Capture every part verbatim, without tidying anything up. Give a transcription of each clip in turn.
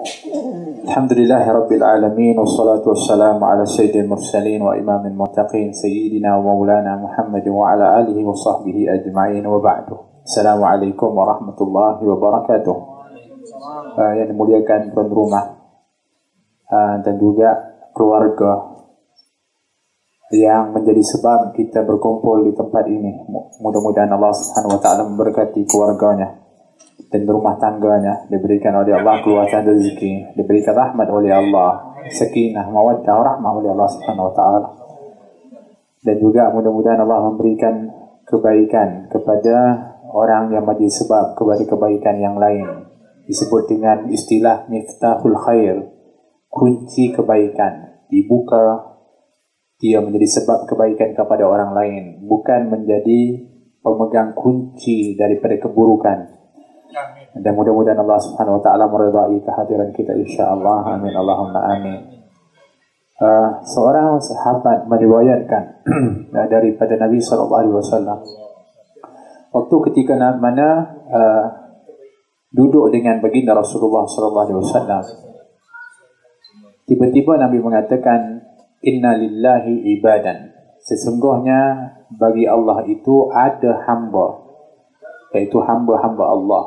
Alhamdulillah Rabbil Alamin, wassalatu wassalamu ala sayyidil mursalin wa imamil muttaqin sayyidina wa maulana Muhammad wa ala alihi wa sahbihi ajma'in wa ba'du. Assalamualaikum warahmatullahi wabarakatuh. uh, Yang dimuliakan tuan rumah uh, dan juga keluarga yang menjadi sebab kita berkumpul di tempat ini. Mudah-mudahan Allah Subhanahu wa taala memberkati keluarganya dan rumah tangganya, diberikan oleh Allah keluasan rezeki, diberikan rahmat oleh Allah, sakinah, mawaddah, rahmah oleh Allah Subhanahu wa taala. Dan juga mudah-mudahan Allah memberikan kebaikan kepada orang yang menjadi sebab kepada kebaikan yang lain. Disebut dengan istilah miftahul khair, kunci kebaikan. Dibuka, dia menjadi sebab kebaikan kepada orang lain, bukan menjadi pemegang kunci daripada keburukan. Dan mudah-mudahan Allah Subhanahu wa taala meridai kehadiran kita insya-Allah. Amin Allahumma amin. Uh, seorang sahabat meriwayatkan daripada Nabi sallallahu alaihi wasallam, waktu ketika mana uh, duduk dengan baginda Rasulullah sallallahu alaihi wasallam, tiba-tiba Nabi mengatakan, inna lillahi ibadan, sesungguhnya bagi Allah itu ada hamba, iaitu hamba-hamba Allah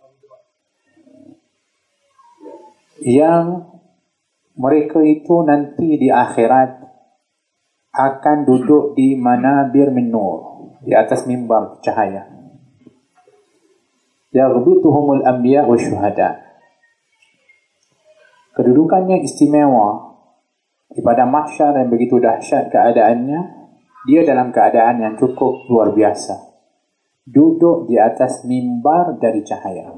yang mereka itu nanti di akhirat akan duduk di manabir min nur, di atas mimbar cahaya. Yaghbituhumul anbiya wa syuhada. Kedudukannya istimewa di pada mahsyar yang begitu dahsyat keadaannya. Dia dalam keadaan yang cukup luar biasa, duduk di atas mimbar dari cahaya,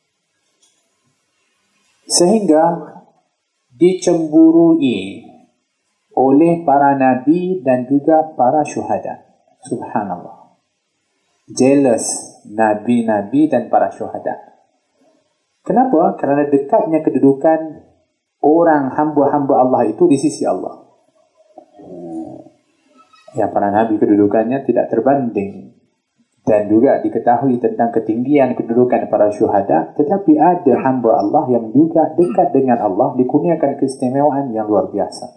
sehingga dicemburui oleh para nabi dan juga para syuhada. Subhanallah. Jealous nabi-nabi dan para syuhada. Kenapa? Kerana dekatnya kedudukan orang hamba-hamba Allah itu di sisi Allah. Ya, para nabi kedudukannya tidak terbanding. Dan juga diketahui tentang ketinggian kedudukan para syuhada. Tetapi ada hamba Allah yang juga dekat dengan Allah, dikurniakan keistimewaan yang luar biasa.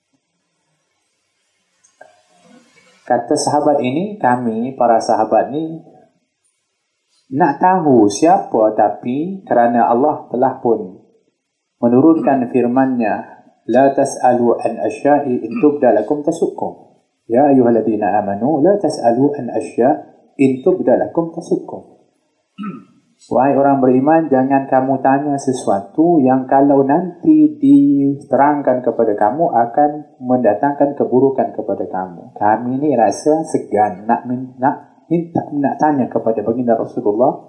Kata sahabat ini, kami para sahabat ini nak tahu siapa, tapi kerana Allah telah pun menurunkan firman-Nya, la tas'alu an asya'i in tubda lakum tasukkum. Ya ayyuhalladzina amanu la tas'alu an asya' in tubda lakum tasukkum. Wahai orang beriman, jangan kamu tanya sesuatu yang kalau nanti diterangkan kepada kamu akan mendatangkan keburukan kepada kamu. Kami ni rasa segan nak nak minta nak tanya kepada baginda Rasulullah,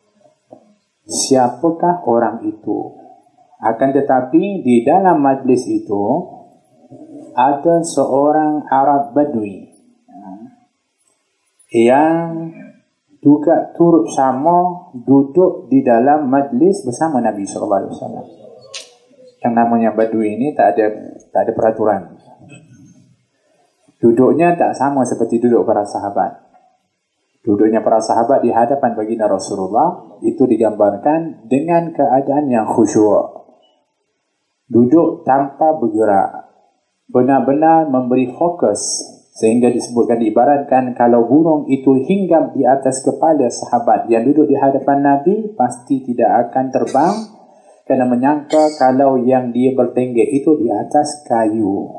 siapakah orang itu? Akan tetapi di dalam majlis itu ada seorang Arab Badui yang juga turut sama duduk di dalam majlis bersama Nabi sallallahu alaihi wasallam. Yang namanya Badui ini tak ada tak ada peraturan. Duduknya tak sama seperti duduk para sahabat. Duduknya para sahabat di hadapan baginda Rasulullah itu digambarkan dengan keadaan yang khusyuk. Duduk tanpa bergerak, benar-benar memberi fokus, sehingga disebutkan, diibaratkan kalau burung itu hinggap di atas kepala sahabat yang duduk di hadapan Nabi, pasti tidak akan terbang kerana menyangka kalau yang dia bertenggek itu di atas kayu.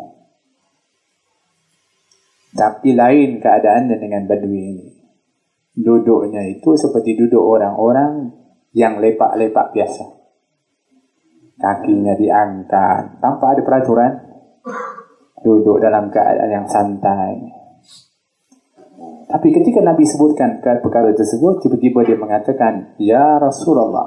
Tapi lain keadaannya dengan Badui ini. Duduknya itu seperti duduk orang-orang yang lepak-lepak biasa. Kakinya diangkat tanpa ada peraturan, duduk dalam keadaan yang santai. Tapi ketika Nabi sebutkan perkara tersebut, tiba-tiba dia mengatakan, ya Rasulullah,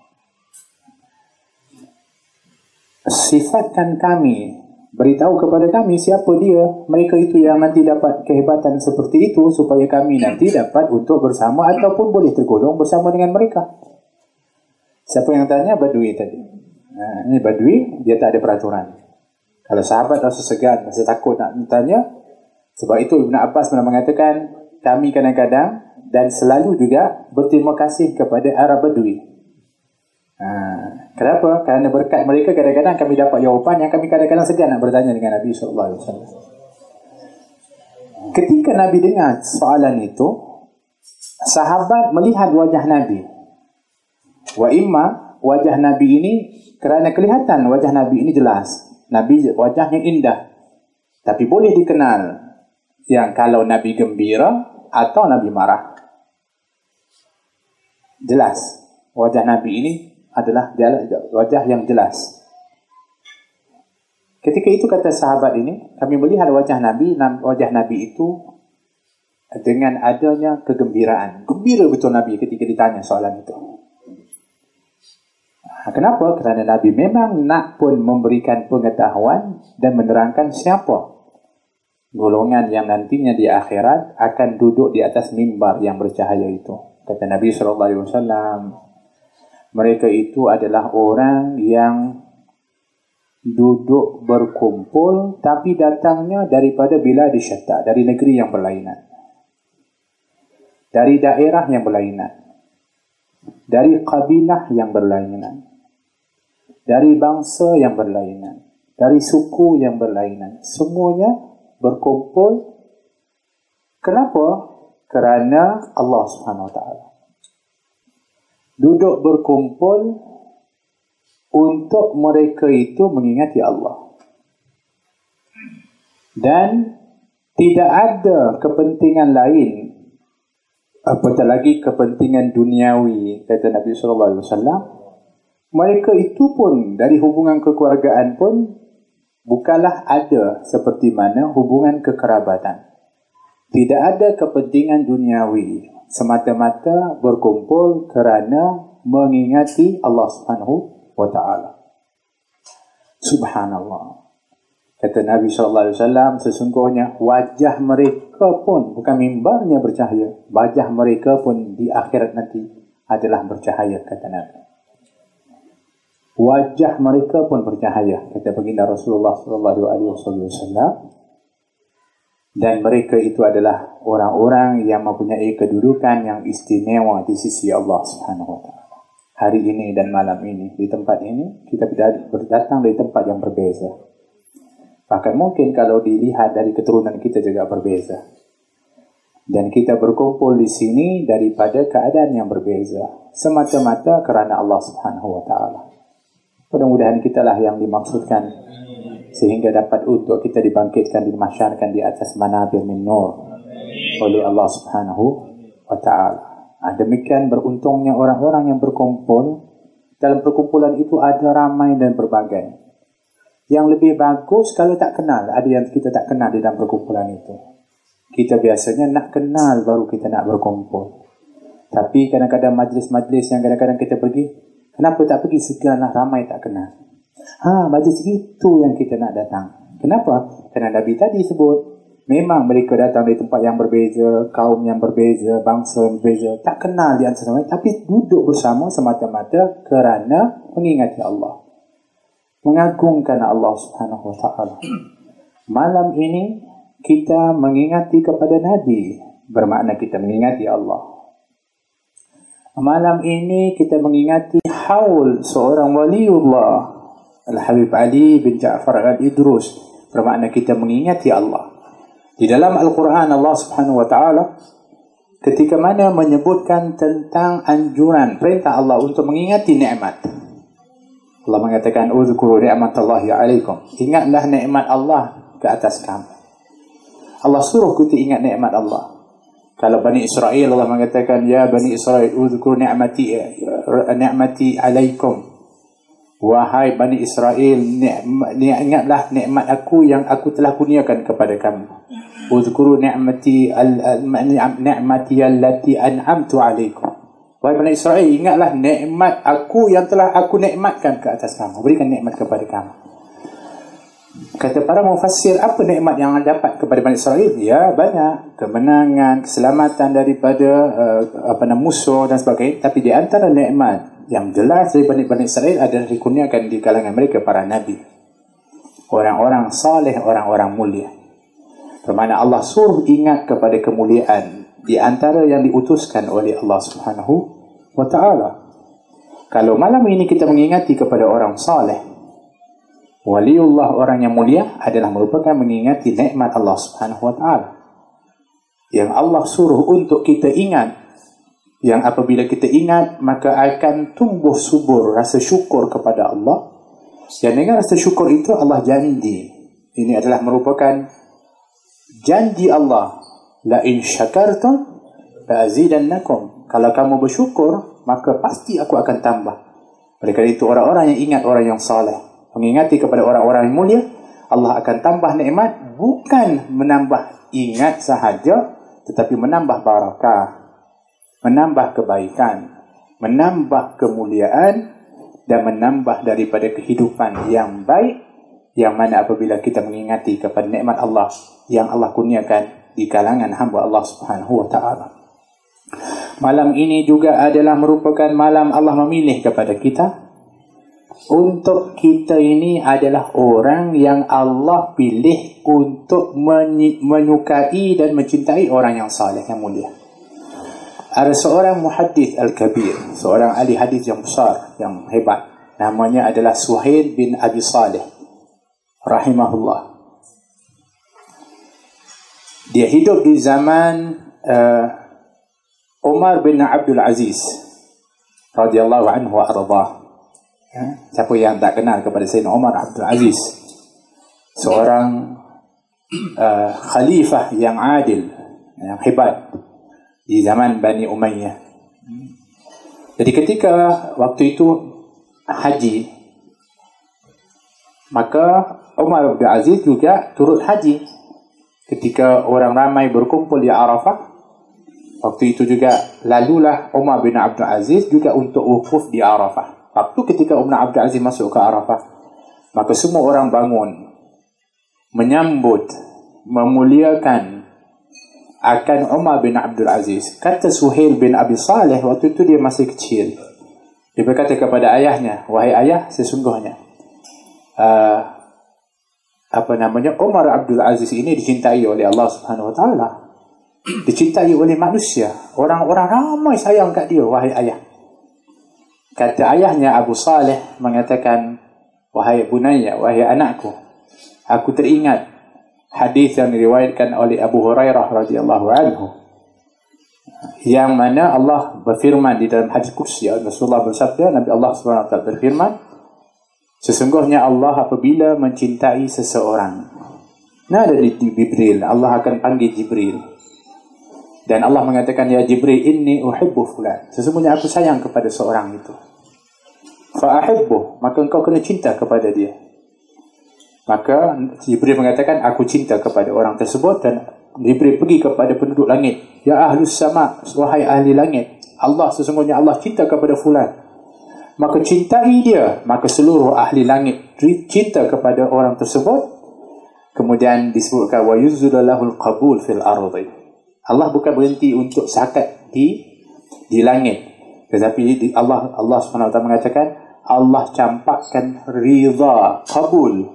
sifatkan kami, beritahu kepada kami siapa dia, mereka itu yang nanti dapat kehebatan seperti itu, supaya kami nanti dapat untuk bersama ataupun boleh tergolong bersama dengan mereka. Siapa yang tanya? Badui tadi. Nah, ini Badui, dia tak ada peraturan. Kalau sahabat rasa segan, rasa takut nak tanya, sebab itu Ibn Abbas pernah mengatakan, kami kadang-kadang dan selalu juga berterima kasih kepada Arab Badui. Ha, Kenapa? Kerana berkat mereka kadang-kadang kami dapat jawapan yang kami kadang-kadang segan nak bertanya dengan Nabi sallallahu alaihi wasallam. Ketika Nabi dengar soalan itu, sahabat melihat wajah Nabi. Wa imma wajah Nabi ini, kerana kelihatan wajah Nabi ini jelas. Nabi wajahnya indah. Tapi boleh dikenal yang kalau Nabi gembira atau Nabi marah. Jelas. Wajah Nabi ini adalah wajah yang jelas. Ketika itu kata sahabat ini, kami melihat wajah Nabi, wajah Nabi itu dengan adanya kegembiraan. Gembira betul Nabi ketika ditanya soalan itu. Kenapa? Kerana Nabi memang nak pun memberikan pengetahuan dan menerangkan siapa golongan yang nantinya di akhirat akan duduk di atas mimbar yang bercahaya itu. Kata Nabi sallallahu alaihi wasallam, mereka itu adalah orang yang duduk berkumpul tapi datangnya daripada bilad syatta, dari negeri yang berlainan, dari daerah yang berlainan, dari kabilah yang berlainan, dari bangsa yang berlainan, dari suku yang berlainan. Semuanya berkumpul. Kenapa? Kerana Allah Subhanahu Wa Taala duduk berkumpul untuk mereka itu mengingati Allah. Dan tidak ada kepentingan lain, apatah lagi kepentingan duniawi, kata Nabi sallallahu alaihi wasallam. Mereka itu pun dari hubungan kekeluargaan pun bukanlah ada seperti mana hubungan kekerabatan. Tidak ada kepentingan duniawi, semata-mata berkumpul kerana mengingati Allah Subhanahu wa ta'ala. Subhanallah. Kata Nabi sallallahu alaihi wasallam, sesungguhnya wajah mereka pun, bukan mimbarnya bercahaya, wajah mereka pun di akhirat nanti adalah bercahaya, kata Nabi. Wajah mereka pun bercahaya, kata baginda Rasulullah sallallahu alaihi wasallam. Dan mereka itu adalah orang-orang yang mempunyai kedudukan yang istimewa di sisi Allah Subhanahu wa taala. Hari ini dan malam ini, di tempat ini, kita berdatang dari tempat yang berbeza. Bahkan mungkin kalau dilihat dari keturunan kita juga berbeza. Dan kita berkumpul di sini daripada keadaan yang berbeza, semata-mata kerana Allah Subhanahu wa taala. Mudah-mudahan kitalah yang dimaksudkan, sehingga dapat untuk kita dibangkitkan, dimasyarkan di atas manabir min nur oleh Allah Subhanahu wa ta'ala. Demikian beruntungnya orang-orang yang berkumpul. Dalam perkumpulan itu ada ramai dan berbagai. Yang lebih bagus kalau tak kenal. Ada yang kita tak kenal di dalam perkumpulan itu. Kita biasanya nak kenal baru kita nak berkumpul. Tapi kadang-kadang majlis-majlis yang kadang-kadang kita pergi, kenapa tak pergi segala ramai tak kenal? Ha, majlis itu yang kita nak datang. Kenapa? Kerana Nabi tadi sebut, memang mereka datang dari tempat yang berbeza, kaum yang berbeza, bangsa yang berbeza, tak kenal di antara mereka, tapi duduk bersama semata-mata kerana mengingati Allah, mengagungkan Allah Subhanahu wa taala. Malam ini kita mengingati kepada Nabi, bermakna kita mengingati Allah. Malam ini kita mengingati haul seorang waliullah, Al-Habib Ali bin Ja'far Al-Idrus, bermakna kita mengingati Allah. Di dalam Al-Quran Allah Subhanahu wa taala ketika mana menyebutkan tentang anjuran, perintah Allah untuk mengingati nikmat. Allah mengatakan, "Uzkuru ni'matallahi 'alaikum." Ingatlah nikmat Allah ke atas kamu. Allah suruh kita ingat nikmat Allah. Kalau Bani Israel, Allah mengatakan, "Ya Bani Israel, uzkuru ni'mati ni'mati 'alaikum." Wahai Bani Israel, ingatlah nikmat aku yang aku telah kurniakan kepada kamu. Uzkuru ni'mati ni'mati allati an'amtu 'alaikum. Wahai Bani Israel, ingatlah nikmat aku yang telah aku nikmatkan ke atas kamu, berikan nikmat kepada kamu. Kata para mufassir, apa nikmat yang dapat kepada Bani Israel? Ya, banyak. Kemenangan, keselamatan daripada uh, apa nama musuh dan sebagainya. Tapi di antara nikmat yang jelas dari Bani Israel adalah dikurniakan di kalangan mereka para nabi, orang-orang saleh, orang-orang mulia. Bermakna Allah suruh ingat kepada kemuliaan di antara yang diutuskan oleh Allah Subhanahu wa ta'ala. Kalau malam ini kita mengingati kepada orang saleh, waliullah, orang yang mulia, adalah merupakan mengingati nikmat Allah Subhanahu wa taala. Yang Allah suruh untuk kita ingat, yang apabila kita ingat maka akan tumbuh subur rasa syukur kepada Allah. Dan dengan rasa syukur itu Allah janji, ini adalah merupakan janji Allah, la in syakartum la azidannakum, kalau kamu bersyukur maka pasti aku akan tambah. Oleh kerana itu, orang-orang yang ingat orang yang saleh, mengingati kepada orang-orang yang mulia, Allah akan tambah nikmat, bukan menambah ingat sahaja, tetapi menambah barakah, menambah kebaikan, menambah kemuliaan, dan menambah daripada kehidupan yang baik, yang mana apabila kita mengingati kepada nikmat Allah yang Allah kurniakan di kalangan hamba Allah Subhanahu wa taala. Malam ini juga adalah merupakan malam Allah memilih kepada kita, untuk kita ini adalah orang yang Allah pilih untuk menyukai dan mencintai orang yang saleh, yang mulia. Ada seorang muhaddits al-kabir, seorang ahli hadis yang besar, yang hebat, namanya adalah Suhail bin Abi Saleh rahimahullah. Dia hidup di zaman uh, Umar bin Abdul Aziz radhiyallahu anhu wa ardhah. Ya, siapa yang tak kenal kepada Sayyidina Umar Abdul Aziz, seorang uh, khalifah yang adil, yang hebat di zaman Bani Umayyah. Jadi ketika waktu itu haji, maka Umar bin Aziz juga turut haji. Ketika orang ramai berkumpul di Arafah, waktu itu juga lalulah Umar bin Abdul Aziz juga untuk wukuf di Arafah. Waktu ketika Umar Abdul Aziz masuk ke Arafah, maka semua orang bangun menyambut, memuliakan akan Umar bin Abdul Aziz. Kata Suhail bin Abi Saleh, waktu itu dia masih kecil, dia berkata kepada ayahnya, wahai ayah, sesungguhnya uh, apa namanya Umar Abdul Aziz ini dicintai oleh Allah Subhanahu wa taala, dicintai oleh manusia, orang-orang ramai sayang kat dia, wahai ayah. Kata ayahnya Abu Saleh mengatakan, wahai bunayya, wahai anakku, aku teringat hadis yang diriwayatkan oleh Abu Hurairah radhiyallahu anhu, yang mana Allah berfirman di dalam hadis qudsi, Rasulullah bersabda, Nabi Allah subhanahu wa taala berfirman, sesungguhnya Allah apabila mencintai seseorang, nah dari Jibril, Allah akan panggil Jibril, dan Allah mengatakan, ya Jibril, inni uhibbu fulan, sesungguhnya aku sayang kepada seorang itu, fa'ahibbu, maka engkau kena cinta kepada dia. Maka Jibril mengatakan, aku cinta kepada orang tersebut, dan Jibril pergi kepada penduduk langit, ya ahlus sama, wahai ahli langit, Allah, sesungguhnya Allah cinta kepada fulan, maka cintai dia. Maka seluruh ahli langit cinta kepada orang tersebut. Kemudian disebutkan, wa yuzzulallahul qabul fil ardi, Allah bukan berhenti untuk sakat di di langit, tetapi di Allah Allah Subhanahu wa taala mengatakan, Allah campakkan ridha, qabul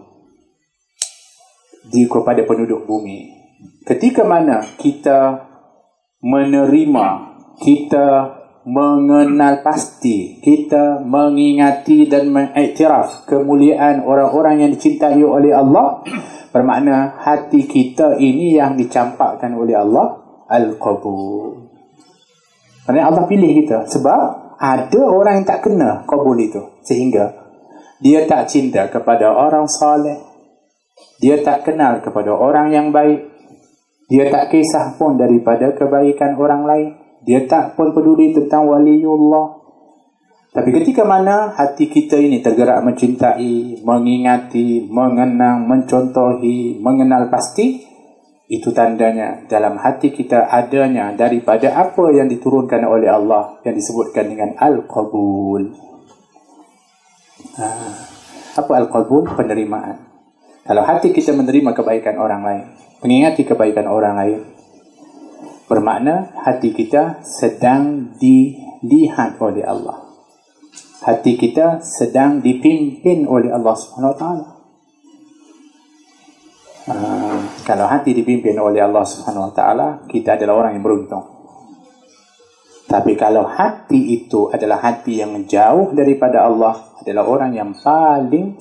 di kepada penduduk bumi. Ketika mana kita menerima, kita mengenal pasti, kita mengingati dan mengiktiraf kemuliaan orang-orang yang dicintai oleh Allah, bermakna hati kita ini yang dicampakkan oleh Allah al-qabul. Kerana Allah pilih kita, sebab ada orang yang tak kena qabul itu, sehingga dia tak cinta kepada orang saleh, dia tak kenal kepada orang yang baik, dia tak kisah pun daripada kebaikan orang lain, dia tak pun peduli tentang waliullah. Tapi ketika mana hati kita ini tergerak mencintai, mengingati, mengenang, mencontohi, mengenal pasti, itu tandanya dalam hati kita adanya daripada apa yang diturunkan oleh Allah, yang disebutkan dengan Al-Qabul. Ha. Apa Al-Qabul? Penerimaan. Kalau hati kita menerima kebaikan orang lain, mengingati kebaikan orang lain, bermakna hati kita sedang dilihat oleh Allah. Hati kita sedang dipimpin oleh Allah Subhanahu wa taala. Uh, kalau hati dipimpin oleh Allah Subhanahu wa taala, kita adalah orang yang beruntung. Tapi kalau hati itu adalah hati yang jauh daripada Allah, adalah orang yang paling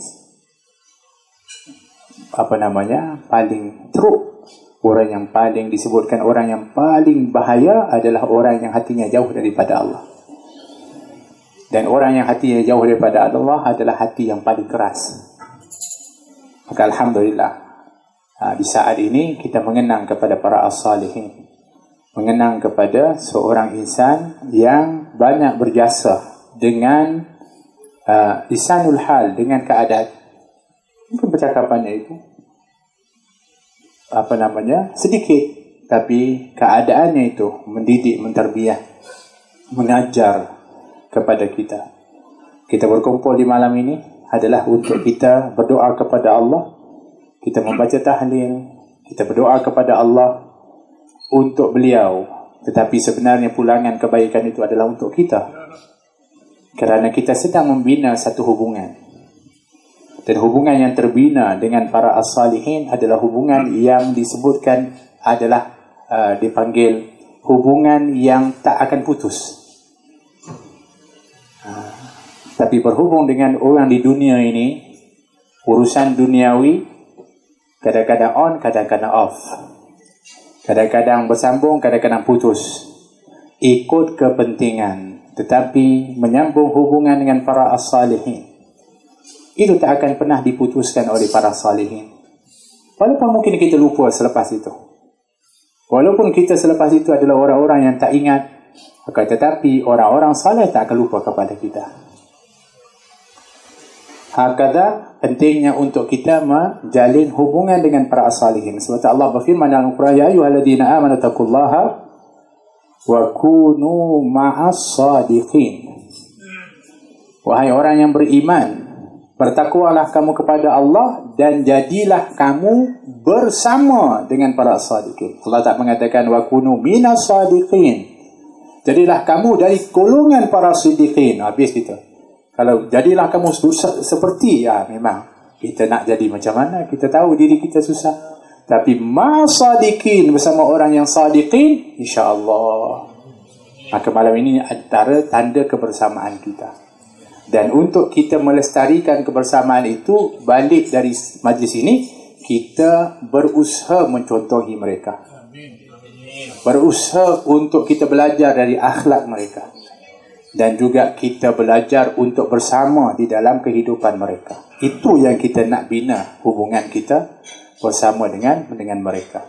apa namanya paling teruk. Orang yang paling disebutkan orang yang paling bahaya adalah orang yang hatinya jauh daripada Allah. Dan orang yang hatinya jauh daripada Allah adalah hati yang paling keras. Maka alhamdulillah, di saat ini kita mengenang kepada para as-salihin, mengenang kepada seorang insan yang banyak berjasa dengan uh, lisanul hal, dengan keadaan. Mungkin percakapannya itu apa namanya sedikit, tapi keadaannya itu mendidik, menterbiah, mengajar kepada kita. Kita berkumpul di malam ini adalah untuk kita berdoa kepada Allah, kita membaca tahlil, kita berdoa kepada Allah untuk beliau. Tetapi sebenarnya pulangan kebaikan itu adalah untuk kita, kerana kita sedang membina satu hubungan. Dan hubungan yang terbina dengan para as-salihin adalah hubungan yang disebutkan adalah uh, dipanggil hubungan yang tak akan putus. Uh, tapi berhubung dengan orang di dunia ini, urusan duniawi kadang-kadang on, kadang-kadang off. Kadang-kadang bersambung, kadang-kadang putus. Ikut kepentingan. Tetapi menyambung hubungan dengan para as-salihin, itu tak akan pernah diputuskan oleh para salihin. Walaupun mungkin kita lupa selepas itu. Walaupun kita selepas itu adalah orang-orang yang tak ingat. Akan tetapi orang-orang salih tak akan lupa kepada kita. Hakadha pentingnya untuk kita menjalin hubungan dengan para salihin. Sebab Allah berfirman dalam Al-Quran, ya ayyuhalladzina amanu taqullaha wa kunu ma'as sadiqin. Wahai orang yang beriman, bertakwalah kamu kepada Allah dan jadilah kamu bersama dengan para sadiqin. Allah tak mengatakan wa kunu minas sadiqin. Jadilah kamu dari golongan para sadiqin. Habis kita. Kalau jadilah kamu susah, seperti ya memang kita nak jadi macam mana, kita tahu diri kita susah. Tapi ma'as sadiqin, bersama orang yang sadiqin, insya-Allah. Maka malam ini antara tanda kebersamaan kita. Dan untuk kita melestarikan kebersamaan itu, balik dari majlis ini, kita berusaha mencontohi mereka. Berusaha untuk kita belajar dari akhlak mereka. Dan juga kita belajar untuk bersama di dalam kehidupan mereka. Itu yang kita nak bina hubungan kita bersama dengan dengan mereka.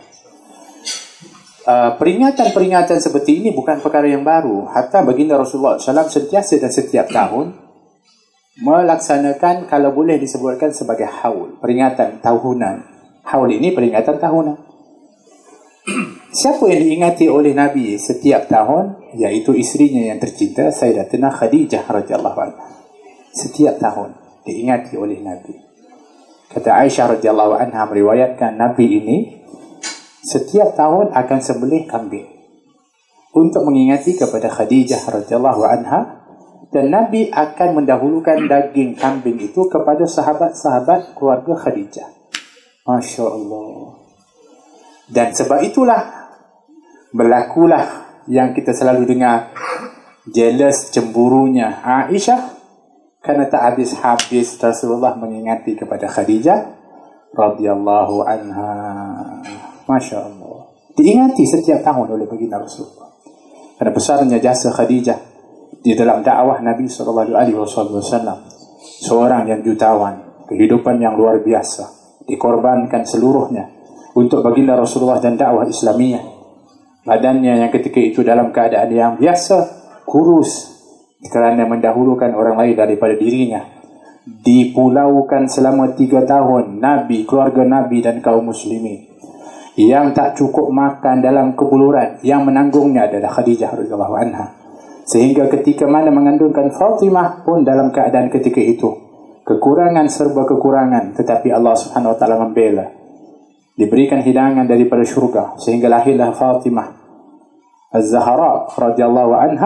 Uh, peringatan-peringatan seperti ini bukan perkara yang baru. Hatta baginda Rasulullah sallallahu alaihi wasallam sentiasa dan setiap tahun melaksanakan, kalau boleh disebutkan sebagai haul, peringatan tahunan. Haul ini peringatan tahunan. Siapa yang diingati oleh Nabi setiap tahun? Iaitu isterinya yang tercinta, Sayyidatina Khadijah radhiyallahu anha. Setiap tahun diingati oleh Nabi. Kata Aisyah radhiyallahu anha meriwayatkan, Nabi ini setiap tahun akan sembelih kambing untuk mengingati kepada Khadijah radhiyallahu anha. Dan Nabi akan mendahulukan daging kambing itu kepada sahabat-sahabat keluarga Khadijah. Masya Allah. Dan sebab itulah berlakulah yang kita selalu dengar, jealous, cemburunya Aisyah kerana tak habis-habis Rasulullah mengingati kepada Khadijah radhiyallahu anha. Masya Allah. Diingati setiap tahun oleh baginda Rasulullah. Kerana besarnya jasa Khadijah di dalam dakwah Nabi sallallahu alaihi wasallam. Seorang yang jutawan, kehidupan yang luar biasa, dikorbankan seluruhnya untuk baginda Rasulullah dan dakwah Islamiyah. Badannya yang ketika itu dalam keadaan yang biasa, kurus, kerana mendahulukan orang lain daripada dirinya. Dipulaukan selama tiga tahun Nabi, keluarga Nabi dan kaum muslimin. Yang tak cukup makan dalam kebuluran, yang menanggungnya adalah Khadijah radhiyallahu anha. Sehingga ketika mana mengandungkan Fatimah pun dalam keadaan ketika itu kekurangan serba kekurangan, tetapi Allah Subhanahu wa taala membela. Diberikan hidangan daripada syurga sehingga lahirlah Fatimah Az-Zahra radhiyallahu anha.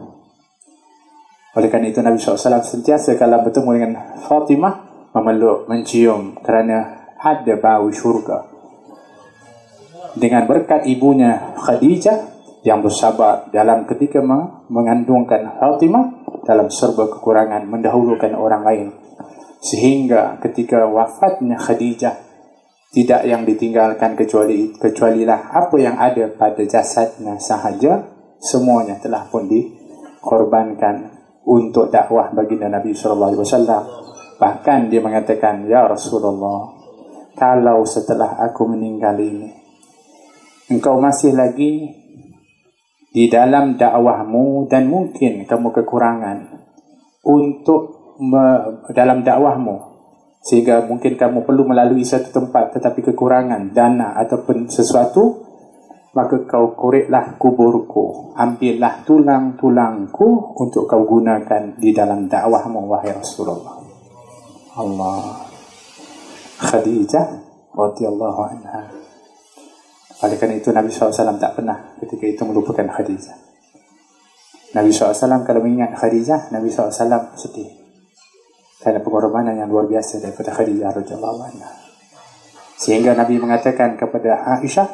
Oleh kerana itu Nabi sallallahu alaihi wasallam sentiasa kalau bertemu dengan Fatimah memeluk, mencium, kerana ada bau syurga. Dengan berkat ibunya Khadijah yang bersabar dalam ketika mengandungkan Fatimah dalam serba kekurangan, mendahulukan orang lain, sehingga ketika wafatnya Khadijah tidak yang ditinggalkan kecuali kecualilah apa yang ada pada jasadnya sahaja, semuanya telah pun dikorbankan untuk dakwah baginda Nabi sallallahu alaihi wasallam. Bahkan dia mengatakan, ya Rasulullah, kalau setelah aku meninggal ini engkau masih lagi di dalam dakwahmu dan mungkin kamu kekurangan untuk me, dalam dakwahmu, sehingga mungkin kamu perlu melalui satu tempat tetapi kekurangan dana ataupun sesuatu, maka kau koreklah kuburku, ambillah tulang-tulangku untuk kau gunakan di dalam dakwahmu, wahai Rasulullah. Allah. Khadijah radhiyallahu anha. Oleh kerana itu Nabi sallallahu alaihi wasallam tak pernah ketika itu melupakan Khadijah. Nabi sallallahu alaihi wasallam kalau mengingat Khadijah, Nabi sallallahu alaihi wasallam sedih. Kerana pengorbanan yang luar biasa daripada Khadijah radhiyallahu anha. Sehingga Nabi mengatakan kepada Aisyah,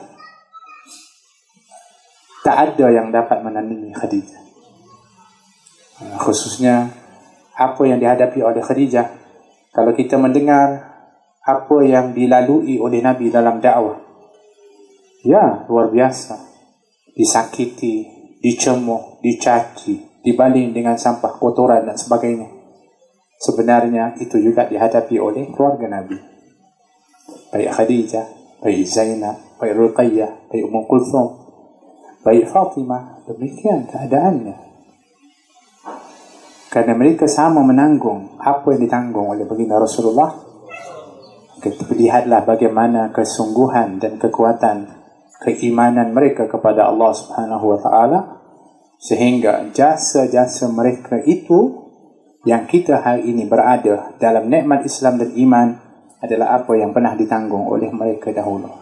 tak ada yang dapat menandingi Khadijah. Khususnya apa yang dihadapi oleh Khadijah. Kalau kita mendengar apa yang dilalui oleh Nabi dalam dakwah, ya, luar biasa. Disakiti, dicemooh, dicaci, dibaling dengan sampah kotoran dan sebagainya. Sebenarnya itu juga dihadapi oleh keluarga Nabi. Baik Khadijah, baik Zainab, baik Ruqayyah, baik Ummu Kulthum, baik Fatimah, demikian keadaannya. Kerana mereka sama menanggung apa yang ditanggung oleh baginda Rasulullah. Lihatlah bagaimana kesungguhan dan kekuatan keimanan mereka kepada Allah Subhanahu wa taala, sehingga jasa-jasa mereka itu yang kita hari ini berada dalam nikmat Islam dan iman adalah apa yang pernah ditanggung oleh mereka dahulu.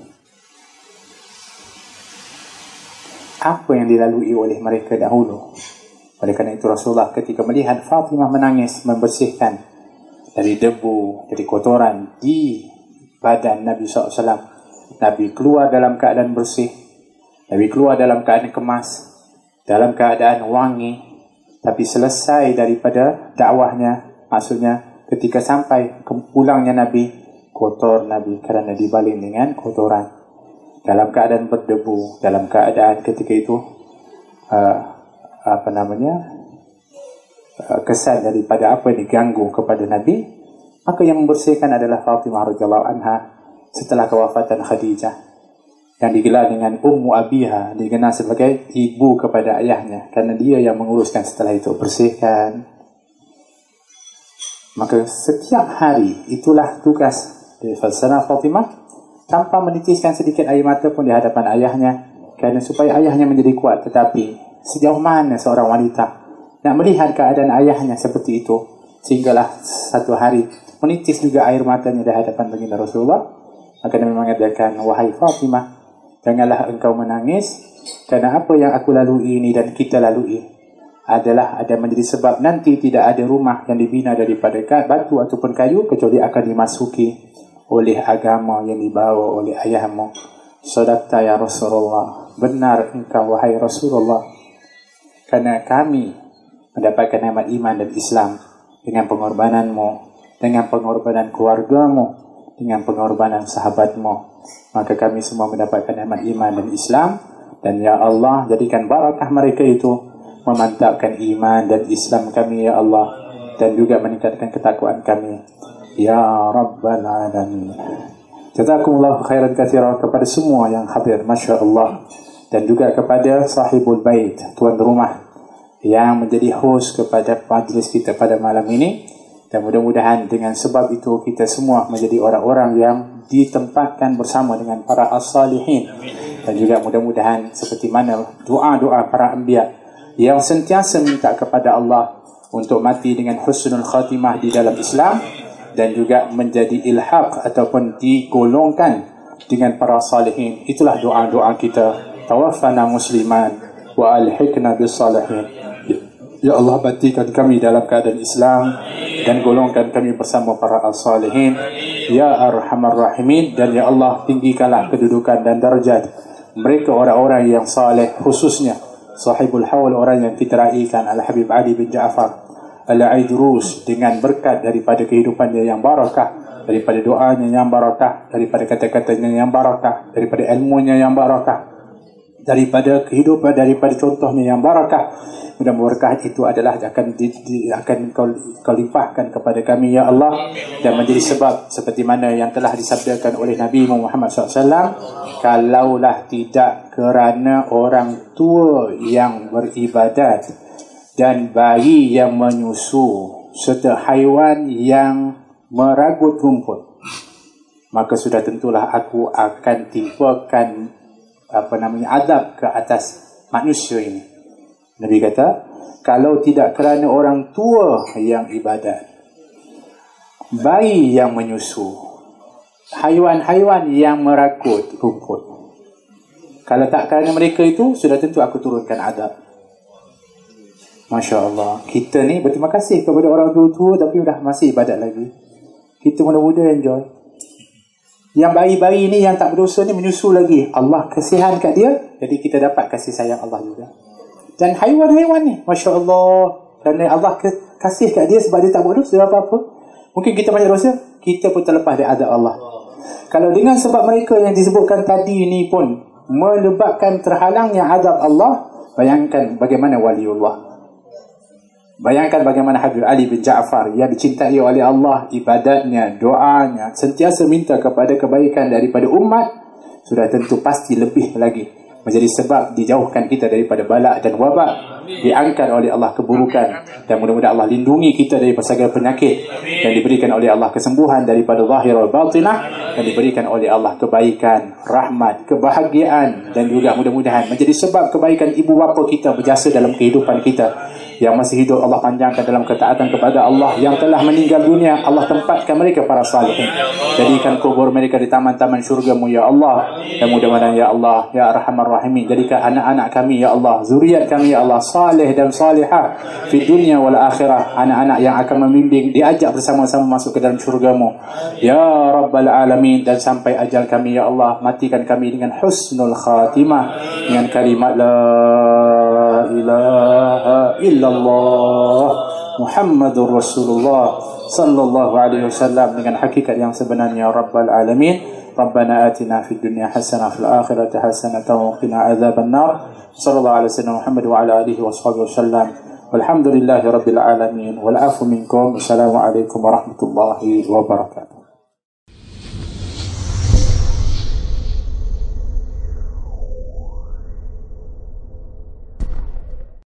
Apa yang dilalui oleh mereka dahulu. Oleh kerana itu Rasulullah ketika melihat Fatimah menangis membersihkan dari debu, dari kotoran di badan Nabi sallallahu alaihi wasallam, Nabi keluar dalam keadaan bersih, Nabi keluar dalam keadaan kemas, dalam keadaan wangi. Tapi selesai daripada dakwahnya, maksudnya ketika sampai ke pulangnya Nabi, kotor Nabi kerana dibaling dengan kotoran, dalam keadaan berdebu, dalam keadaan ketika itu uh, apa namanya uh, kesan daripada apa yang diganggu kepada Nabi. Maka yang membersihkan adalah Fatimah radhiyallahu anha setelah kewafatan Khadijah, yang digelar dengan Ummu Abiha, dikenal sebagai ibu kepada ayahnya, kerana dia yang menguruskan setelah itu, bersihkan. Maka setiap hari itulah tugas dari Sayyidah Fatimah, tanpa menitiskan sedikit air mata pun di hadapan ayahnya, kerana supaya ayahnya menjadi kuat. Tetapi sejauh mana seorang wanita nak melihat keadaan ayahnya seperti itu, sehinggalah satu hari menitis juga air matanya di hadapan baginda Rasulullah. Maka Nabi mengatakan, wahai Fatimah, janganlah engkau menangis, kerana apa yang aku lalui ini dan kita lalui adalah ada menjadi sebab nanti tidak ada rumah yang dibina daripada batu ataupun kayu kecuali akan dimasuki oleh agama yang dibawa oleh ayahmu. Sadaqta ya Rasulullah, benar engkau wahai Rasulullah, kerana kami mendapatkan nikmat iman dan Islam dengan pengorbananmu, dengan pengorbanan keluargamu, dengan pengorbanan sahabatmu, maka kami semua mendapatkan nikmat iman dan Islam. Dan ya Allah, jadikan barakah mereka itu memantapkan iman dan Islam kami ya Allah, dan juga meningkatkan ketakwaan kami ya Rabbal Alamin. Jazakumullah khairan katsiran kepada semua yang hadir, Masya Allah, dan juga kepada sahibul bait, tuan rumah yang menjadi host kepada majlis kita pada malam ini. Dan mudah-mudahan dengan sebab itu kita semua menjadi orang-orang yang ditempatkan bersama dengan para as-salihin. Dan juga mudah-mudahan seperti mana doa-doa para anbiya yang sentiasa minta kepada Allah untuk mati dengan husnul khatimah di dalam Islam, dan juga menjadi ilhaq ataupun digolongkan dengan para salihin. Itulah doa-doa kita. Tawaffana musliman wa alhiqna bis salihin. Ya Allah, batikan kami dalam keadaan Islam dan golongkan kami bersama para as-salihin ya arhamar rahimin. Dan ya Allah, tinggikanlah kedudukan dan darjat mereka orang-orang yang saleh, khususnya sahibul haul, orang yang kita raikan Al-Habib Ali bin Ja'far Al-Aidrus, dengan berkat daripada kehidupannya yang barakah, daripada doanya yang barakah, daripada kata-katanya yang barakah, daripada ilmunya yang barakah, daripada kehidupan, daripada contohnya yang barakah. Mudah-mudahan berkah itu adalah akan di, di, akan kau, kau limpahkan kepada kami ya Allah, dan menjadi sebab seperti mana yang telah disabdakan oleh Nabi Muhammad sallallahu alaihi wasallam, kalaulah tidak kerana orang tua yang beribadat dan bayi yang menyusu serta haiwan yang meragut rumput, maka sudah tentulah aku akan timpakan apa namanya adab ke atas manusia ini. Nabi kata, kalau tidak kerana orang tua yang ibadat, bayi yang menyusu, haiwan-haiwan yang meragut rumput, kalau tak kerana mereka itu, sudah tentu aku turunkan adab. Masya Allah, kita ni berterima kasih kepada orang tua-tua tapi dah masih ibadat lagi. Kita muda-muda enjoy. Yang bayi-bayi ni yang tak berdosa ni menyusu lagi, Allah kasihan kat dia, jadi kita dapat kasih sayang Allah juga. Dan haiwan-haiwan ni, Masya Allah, kerana Allah kasih kat dia sebab dia tak buat dosa apa-apa. Mungkin kita banyak dosa, kita pun terlepas dari azab Allah. Kalau dengan sebab mereka yang disebutkan tadi ni pun menyebabkan terhalangnya azab Allah, bayangkan bagaimana waliullah. Bayangkan bagaimana Habib Ali bin Ja'far yang dicintai oleh Allah, ibadatnya, doanya, sentiasa minta kepada kebaikan daripada umat, sudah tentu pasti lebih lagi menjadi sebab dijauhkan kita daripada balak dan wabak, diangkat oleh Allah keburukan, dan mudah-mudahan Allah lindungi kita daripada segala penyakit, dan diberikan oleh Allah kesembuhan daripada zahir wal batinah, dan diberikan oleh Allah kebaikan, rahmat, kebahagiaan, dan juga mudah-mudahan menjadi sebab kebaikan ibu bapa kita berjasa dalam kehidupan kita. Yang masih hidup Allah panjangkan dalam ketaatan kepada Allah, yang telah meninggal dunia Allah tempatkan mereka para salihin, jadikan kubur mereka di taman-taman syurga-Mu ya Allah. Dan mudah-mudahan ya Allah ya Arhamar Rahimin, jadikan anak-anak kami ya Allah, zuriat kami ya Allah salih dan salihah di dunia wal akhirah, anak-anak yang akan membimbing, diajak bersama-sama masuk ke dalam syurga-Mu ya Rabbal Alamin. Dan sampai ajal kami ya Allah, matikan kami dengan husnul khatimah, dengan kalimat la ilaha illallah Muhammadur Rasulullah sallallahu alaihi wasallam, dengan hakikat yang sebenarnya Rabbal Alamin. Rabbana atina fid dunya hasanah fil akhirati hasanah wa qina adzabannar. Sallallahu alaihi wasallam Muhammad wa ala alihi washabihi wasallam. Walhamdulillahi rabbil alamin wal afu minkum. Assalamualaikum warahmatullahi wabarakatuh.